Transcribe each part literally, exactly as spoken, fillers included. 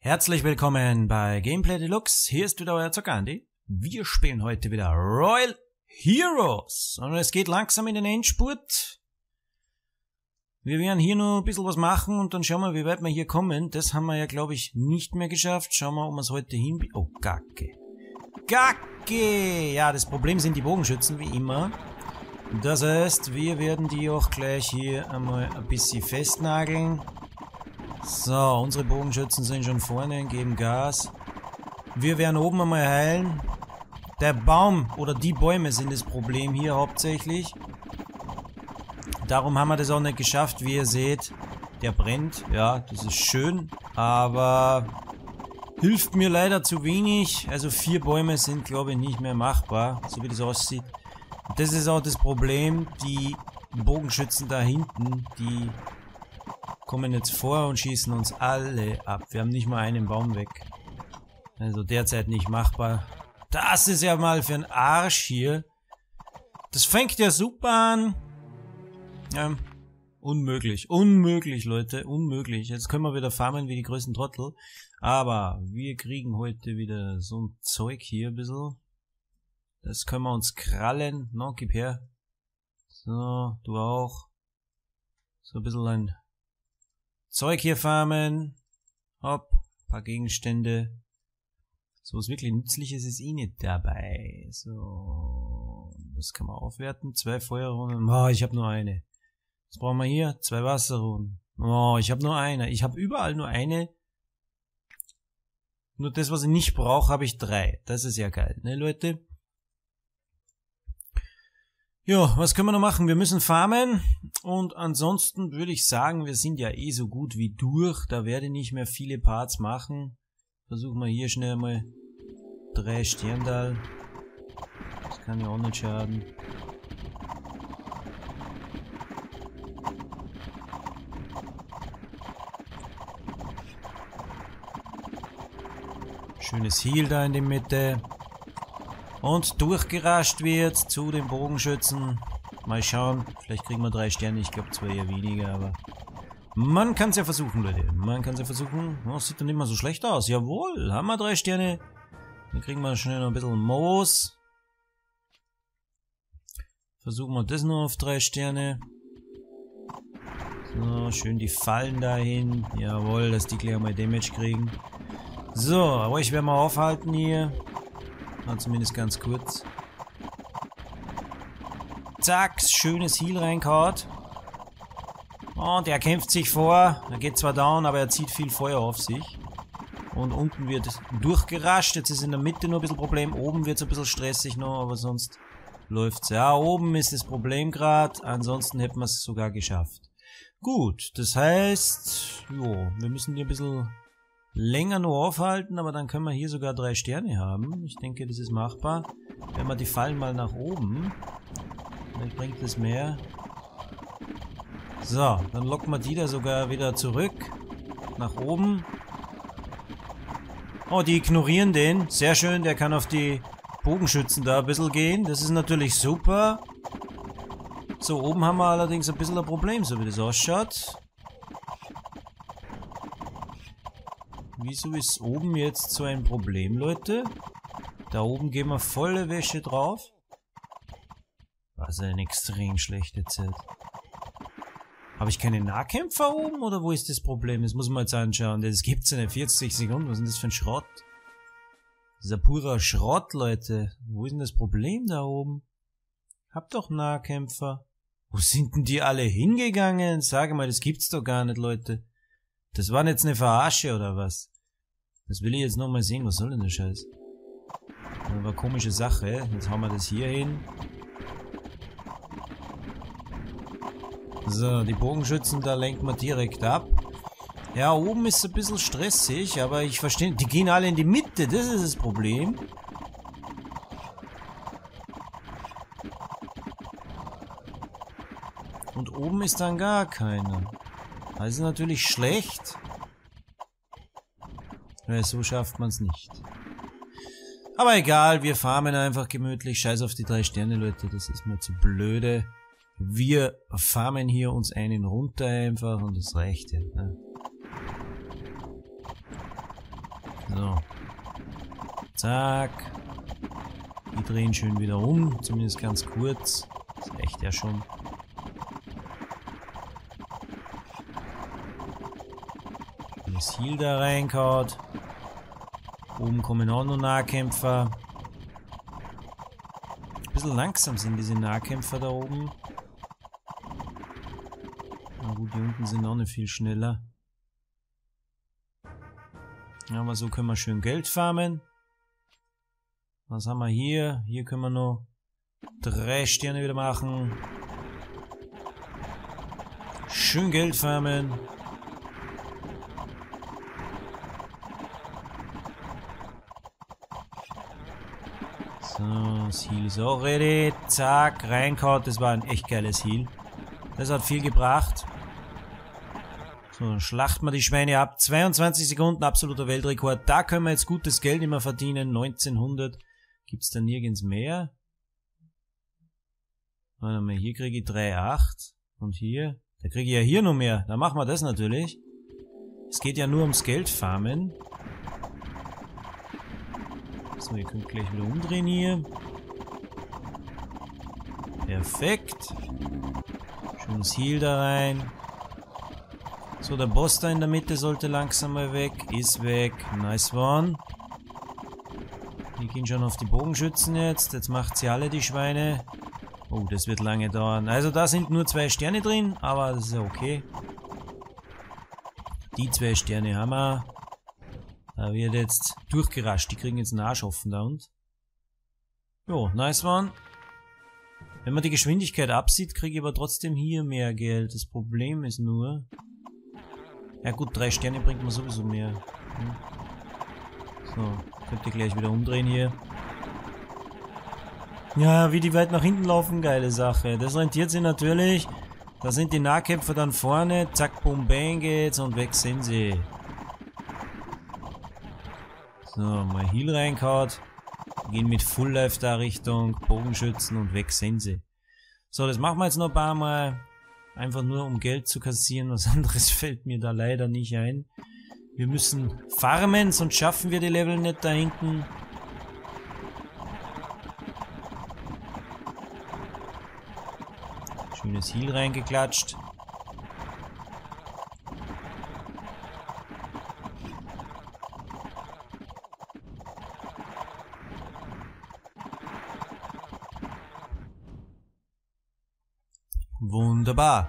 Herzlich willkommen bei Gameplay Deluxe. Hier ist wieder euer Zocker Andi. Wir spielen heute wieder Royal Heroes. Und es geht langsam in den Endspurt. Wir werden hier noch ein bisschen was machen und dann schauen wir, wie weit wir hier kommen. Das haben wir ja, glaube ich, nicht mehr geschafft. Schauen wir, ob wir es heute hin... Oh, Gacke. Gacke! Ja, das Problem sind die Bogenschützen, wie immer. Das heißt, wir werden die auch gleich hier einmal ein bisschen festnageln. So, unsere Bogenschützen sind schon vorne und geben Gas. Wir werden oben einmal heilen. Der Baum oder die Bäume sind das Problem hier hauptsächlich. Darum haben wir das auch nicht geschafft, wie ihr seht. Der brennt, ja, das ist schön, aber hilft mir leider zu wenig. Also vier Bäume sind, glaube ich, nicht mehr machbar, so wie das aussieht. Und das ist auch das Problem, die Bogenschützen da hinten, die kommen jetzt vor und schießen uns alle ab. Wir haben nicht mal einen Baum weg. Also derzeit nicht machbar. Das ist ja mal für einen Arsch hier. Das fängt ja super an. Ja, unmöglich. Unmöglich, Leute. Unmöglich. Jetzt können wir wieder farmen wie die größten Trottel. Aber wir kriegen heute wieder so ein Zeug hier ein bisschen. Das können wir uns krallen. No, gib her. So, du auch. So ein bisschen ein Zeug hier farmen. Hopp, paar Gegenstände. So was wirklich Nützliches ist eh nicht dabei. So, das kann man aufwerten. Zwei Feuerrunden. Oh, ich habe nur eine. Was brauchen wir hier? Zwei Wasserrunden. Oh, ich habe nur eine. Ich habe überall nur eine. Nur das, was ich nicht brauche, habe ich drei. Das ist ja geil, ne, Leute? Ja, was können wir noch machen? Wir müssen farmen und ansonsten würde ich sagen, wir sind ja eh so gut wie durch. Da werde ich nicht mehr viele Parts machen. Versuchen wir hier schnell mal drei Sterndal. Das kann ja auch nicht schaden. Schönes Heal da in der Mitte. Und durchgerascht wird zu den Bogenschützen. Mal schauen, vielleicht kriegen wir drei Sterne. Ich glaube zwar eher weniger, aber man kann es ja versuchen, Leute. Man kann es ja versuchen. Oh, sieht dann nicht mal so schlecht aus. Jawohl, haben wir drei Sterne. Dann kriegen wir schnell noch ein bisschen Moos. Versuchen wir das noch auf drei Sterne. So, schön die Fallen dahin. Jawohl, dass die gleich mal Damage kriegen. So, aber ich werde mal aufhalten hier. Na, zumindest ganz kurz. Zack, schönes Heal reingehaut. Und er kämpft sich vor. Er geht zwar down, aber er zieht viel Feuer auf sich. Und unten wird durchgerascht. Jetzt ist in der Mitte nur ein bisschen Problem. Oben wird es ein bisschen stressig noch, aber sonst läuft's. Ja, oben ist das Problem gerade. Ansonsten hätten wir es sogar geschafft. Gut, das heißt, jo, wir müssen hier ein bisschen länger nur aufhalten, aber dann können wir hier sogar drei Sterne haben. Ich denke, das ist machbar. Wenn wir die Fallen mal nach oben, dann bringt das mehr. So, dann locken wir die da sogar wieder zurück. Nach oben. Oh, die ignorieren den. Sehr schön, der kann auf die Bogenschützen da ein bisschen gehen. Das ist natürlich super. So, oben haben wir allerdings ein bisschen ein Problem, so wie das ausschaut. Wieso ist oben jetzt so ein Problem, Leute? Da oben gehen wir volle Wäsche drauf. Was eine extrem schlechte Zeit. Habe ich keine Nahkämpfer oben oder wo ist das Problem? Das muss man jetzt anschauen. Das gibt's ja nicht. vierzig Sekunden. Was ist denn das für ein Schrott? Das ist ein purer Schrott, Leute. Wo ist denn das Problem da oben? Hab doch Nahkämpfer. Wo sind denn die alle hingegangen? Sage mal, das gibt's doch gar nicht, Leute. Das war jetzt eine Verarsche oder was? Das will ich jetzt nochmal sehen. Was soll denn der Scheiß? Das war eine komische Sache. Jetzt haben wir das hier hin. So, die Bogenschützen, da lenken wir direkt ab. Ja, oben ist es ein bisschen stressig, aber ich verstehe, die gehen alle in die Mitte, das ist das Problem. Und oben ist dann gar keiner. Das ist natürlich schlecht. Ja, so schafft man es nicht. Aber egal, wir farmen einfach gemütlich. Scheiß auf die drei Sterne, Leute, das ist mir zu blöde. Wir farmen hier uns einen runter einfach und das reicht ja. Ne? So. Zack. Die drehen schön wieder um, zumindest ganz kurz. Das reicht ja schon. Das Heal da reingehaut. Oben kommen auch noch Nahkämpfer. Ein bisschen langsam sind diese Nahkämpfer da oben. Na gut, die unten sind auch nicht viel schneller. Ja, aber so können wir schön Geld farmen. Was haben wir hier? Hier können wir noch drei Sterne wieder machen. Schön Geld farmen. So, das Heal ist auch ready. Zack, reingehauen. Das war ein echt geiles Heal. Das hat viel gebracht. So, dann schlachten wir die Schweine ab. zweiundzwanzig Sekunden, absoluter Weltrekord. Da können wir jetzt gutes Geld immer verdienen. neunzehnhundert. Gibt es da nirgends mehr? Warte mal, hier kriege ich drei Komma acht. Und hier? Da kriege ich ja hier noch mehr. Da machen wir das natürlich. Es geht ja nur ums Geld farmen. So, ihr könnt gleich wieder umdrehen hier. Perfekt. Schönes Heal da rein. So, der Boss da in der Mitte sollte langsam mal weg. Ist weg. Nice one. Die gehen schon auf die Bogenschützen jetzt. Jetzt macht sie alle die Schweine. Oh, das wird lange dauern. Also da sind nur zwei Sterne drin, aber das ist ja okay. Die zwei Sterne haben wir. Da wird jetzt durchgerascht. Die kriegen jetzt einen Arsch offen da und. Jo, nice one. Wenn man die Geschwindigkeit absieht, kriege ich aber trotzdem hier mehr Geld. Das Problem ist nur... Ja gut, drei Sterne bringt man sowieso mehr. Hm. So, könnt ihr gleich wieder umdrehen hier. Ja, wie die weit nach hinten laufen, geile Sache. Das rentiert sich natürlich. Da sind die Nahkämpfer dann vorne. Zack, bum, bang geht's und weg sind sie. So, mal Heal reingehauen. Gehen mit Full Life da Richtung Bogenschützen und weg sind sie. So, das machen wir jetzt noch ein paar Mal. Einfach nur um Geld zu kassieren. Was anderes fällt mir da leider nicht ein. Wir müssen farmen, sonst schaffen wir die Level nicht da hinten. Schönes Heal reingeklatscht. Wunderbar.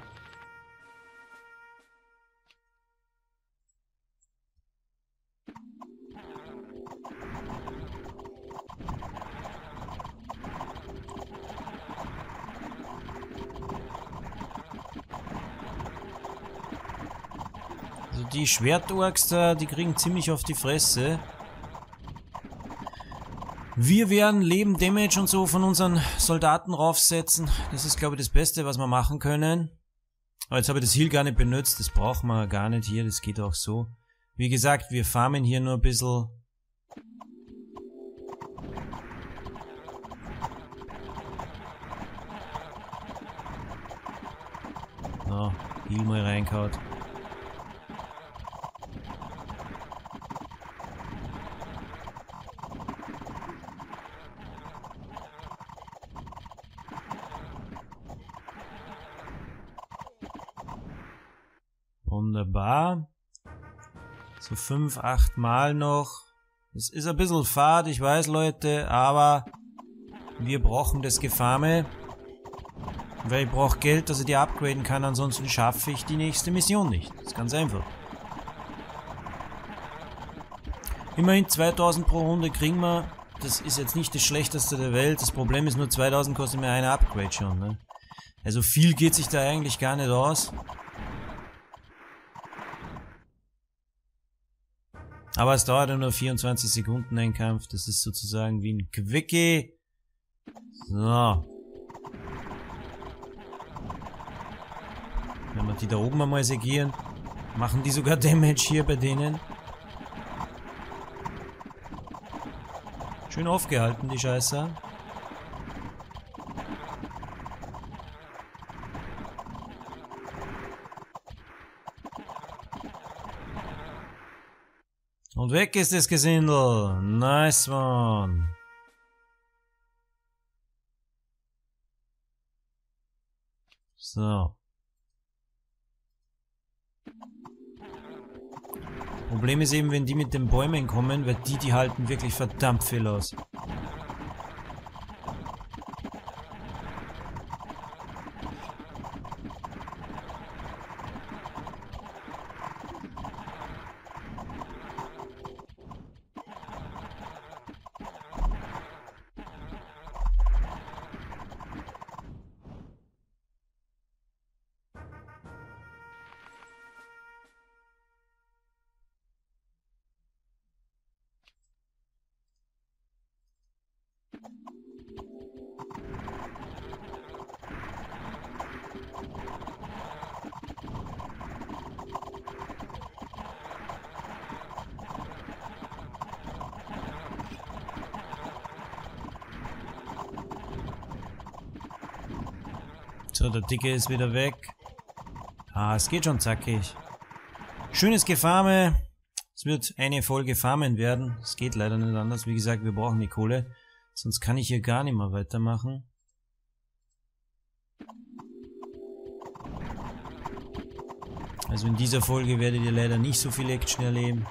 Also die Schwertorks da, die kriegen ziemlich auf die Fresse. Wir werden Leben, Damage und so von unseren Soldaten raufsetzen. Das ist, glaube ich, das Beste, was wir machen können. Aber jetzt habe ich das Heal gar nicht benutzt. Das brauchen wir gar nicht hier. Das geht auch so. Wie gesagt, wir farmen hier nur ein bisschen. So, Heal mal reingehauen. Wunderbar. So fünf, acht Mal noch. Das ist ein bisschen fad, ich weiß, Leute, aber wir brauchen das Gefarme. Weil ich brauche Geld, dass ich die upgraden kann, ansonsten schaffe ich die nächste Mission nicht. Das ist ganz einfach. Immerhin zweitausend pro Runde kriegen wir. Das ist jetzt nicht das Schlechteste der Welt. Das Problem ist nur, zweitausend kostet mir eine Upgrade schon. Ne? Also viel geht sich da eigentlich gar nicht aus. Aber es dauert ja nur vierundzwanzig Sekunden ein Kampf. Das ist sozusagen wie ein Quickie. So. Wenn wir die da oben einmal segieren, machen die sogar Damage hier bei denen. Schön aufgehalten, die Scheiße. Und weg ist das Gesindel. Nice one. So. Problem ist eben, wenn die mit den Bäumen kommen, weil die, die halten wirklich verdammt viel aus. So, der Dicke ist wieder weg. Ah, es geht schon zackig. Schönes Gefarme. Es wird eine Folge Farmen werden. Es geht leider nicht anders. Wie gesagt, wir brauchen die Kohle. Sonst kann ich hier gar nicht mehr weitermachen. Also in dieser Folge werdet ihr leider nicht so viel Action erleben.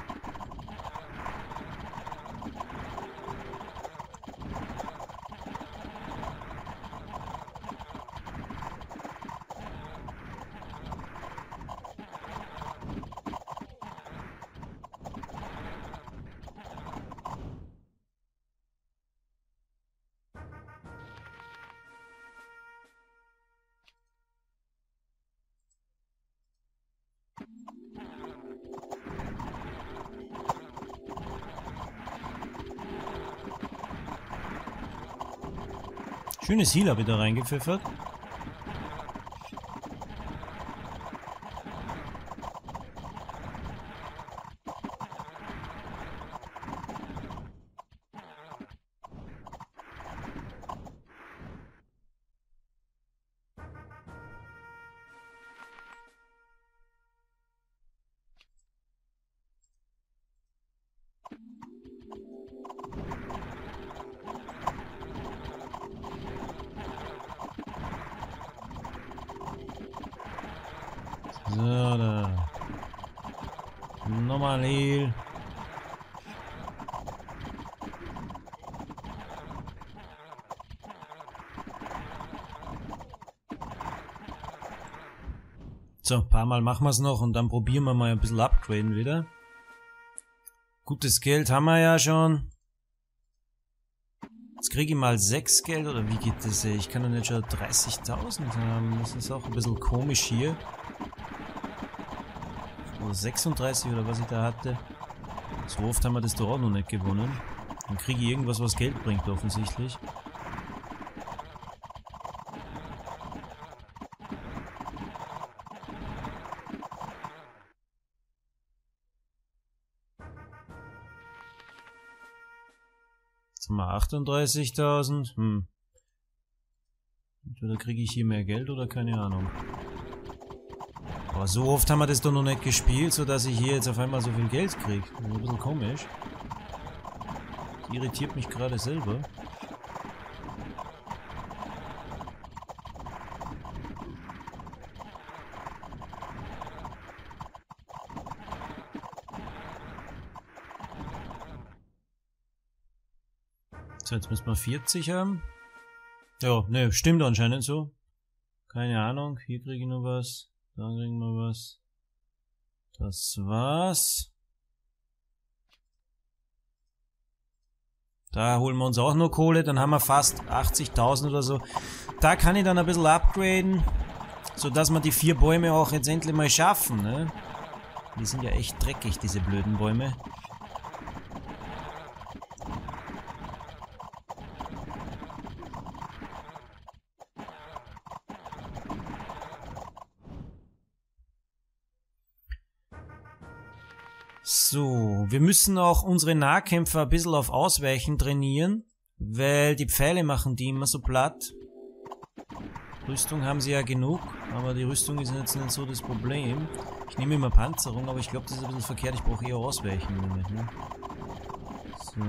Schönes Heal habe ich da reingepfiffert. So, da. Nochmal Heal. So, ein paar Mal machen wir es noch und dann probieren wir mal ein bisschen upgraden wieder. Gutes Geld haben wir ja schon. Jetzt kriege ich mal sechs Geld, oder wie geht das? Ich kann doch nicht schon dreißigtausend haben. Das ist auch ein bisschen komisch hier. Oder sechsunddreißig oder was ich da hatte. So oft haben wir das doch auch noch nicht gewonnen. Dann kriege ich irgendwas, was Geld bringt, offensichtlich. Jetzt haben wir achtunddreißigtausend. Hm. Entweder kriege ich hier mehr Geld oder keine Ahnung. Aber so oft haben wir das doch noch nicht gespielt, sodass ich hier jetzt auf einmal so viel Geld kriege. Ein bisschen komisch. Das irritiert mich gerade selber. So, jetzt müssen wir vierzig haben. Ja, ne, stimmt anscheinend so. Keine Ahnung, hier kriege ich noch was. Da kriegen wir was. Das war's. Da holen wir uns auch noch Kohle, dann haben wir fast achtzigtausend oder so. Da kann ich dann ein bisschen upgraden, sodass wir die vier Bäume auch jetzt endlich mal schaffen, ne? Die sind ja echt dreckig, diese blöden Bäume. So, wir müssen auch unsere Nahkämpfer ein bisschen auf Ausweichen trainieren, weil die Pfeile machen die immer so platt. Rüstung haben sie ja genug, aber die Rüstung ist jetzt nicht so das Problem. Ich nehme immer Panzerung, aber ich glaube, das ist ein bisschen verkehrt. Ich brauche eher Ausweichen damit, ne? So.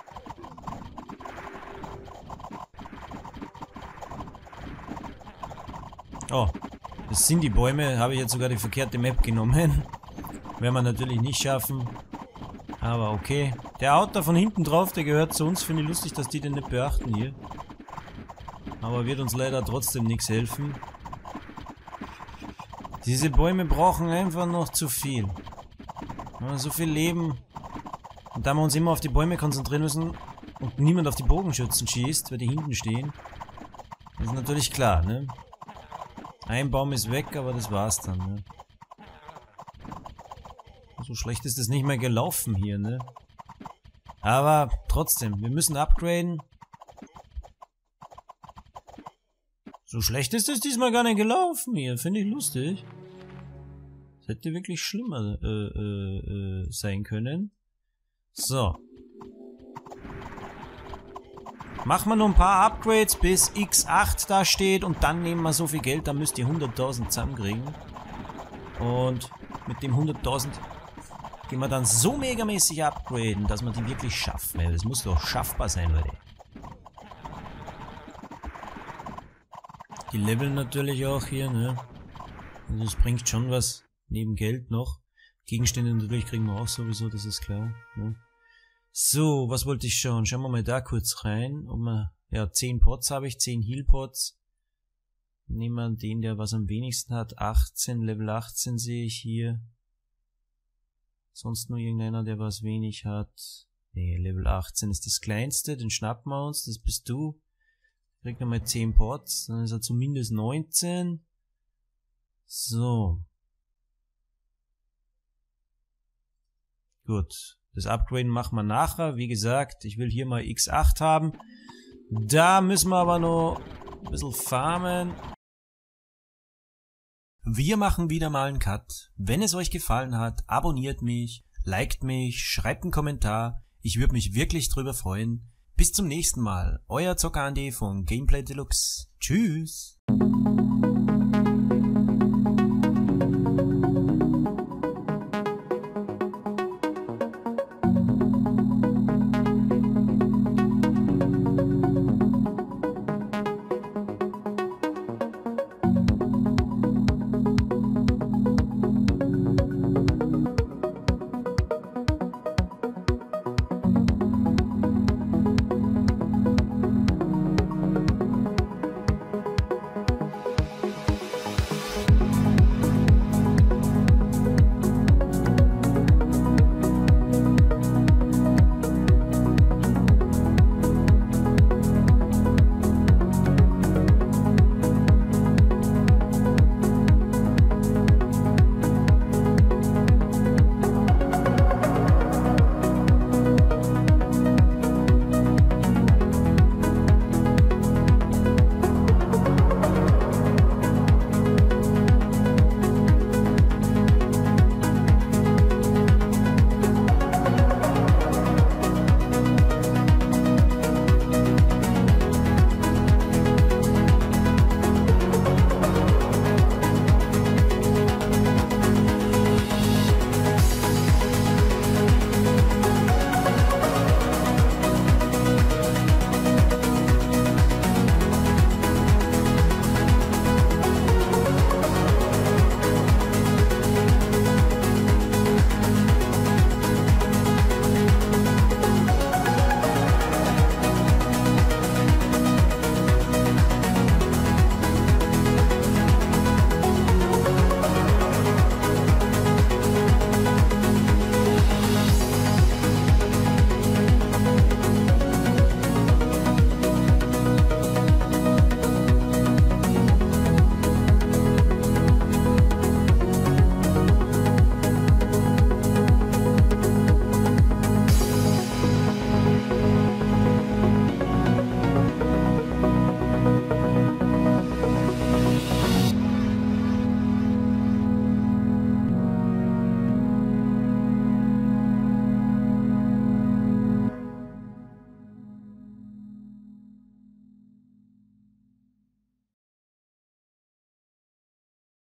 Oh, das sind die Bäume. Habe ich jetzt sogar die verkehrte Map genommen. Werden wir natürlich nicht schaffen. Aber okay. Der haut da von hinten drauf, der gehört zu uns. Finde ich lustig, dass die den nicht beachten hier. Aber wird uns leider trotzdem nichts helfen. Diese Bäume brauchen einfach noch zu viel. Wir haben so viel Leben. Und da wir uns immer auf die Bäume konzentrieren müssen und niemand auf die Bogenschützen schießt, weil die hinten stehen, ist natürlich klar, ne? Ein Baum ist weg, aber das war's dann, ne? So schlecht ist es nicht mehr gelaufen hier, ne? Aber trotzdem, wir müssen upgraden. So schlecht ist es diesmal gar nicht gelaufen hier, finde ich lustig. Das hätte wirklich schlimmer äh, äh, äh, sein können. So. Machen wir noch ein paar Upgrades, bis X acht da steht und dann nehmen wir so viel Geld, dann müsst ihr hunderttausend zusammenkriegen. Und mit dem hunderttausend gehen wir dann so megamäßig upgraden, dass wir die wirklich schaffen. Das muss doch schaffbar sein, Leute. Die leveln natürlich auch hier, ne? Also das bringt schon was neben Geld noch. Gegenstände natürlich kriegen wir auch sowieso, das ist klar, ne? So, was wollte ich schauen? Schauen wir mal da kurz rein. Ob wir, ja, zehn Pots habe ich, zehn Heal Pots. Nehmen wir den, der was am wenigsten hat. achtzehn, Level achtzehn sehe ich hier. Sonst nur irgendeiner, der was wenig hat. Nee, Level achtzehn ist das kleinste, den schnappen wir uns, das bist du. Kriegt nochmal zehn Pots, dann ist er zumindest neunzehn. So. Gut. Das Upgraden machen wir nachher. Wie gesagt, ich will hier mal X acht haben. Da müssen wir aber noch ein bisschen farmen. Wir machen wieder mal einen Cut. Wenn es euch gefallen hat, abonniert mich, liked mich, schreibt einen Kommentar. Ich würde mich wirklich drüber freuen. Bis zum nächsten Mal. Euer Zocker Andi von Gameplay Deluxe. Tschüss.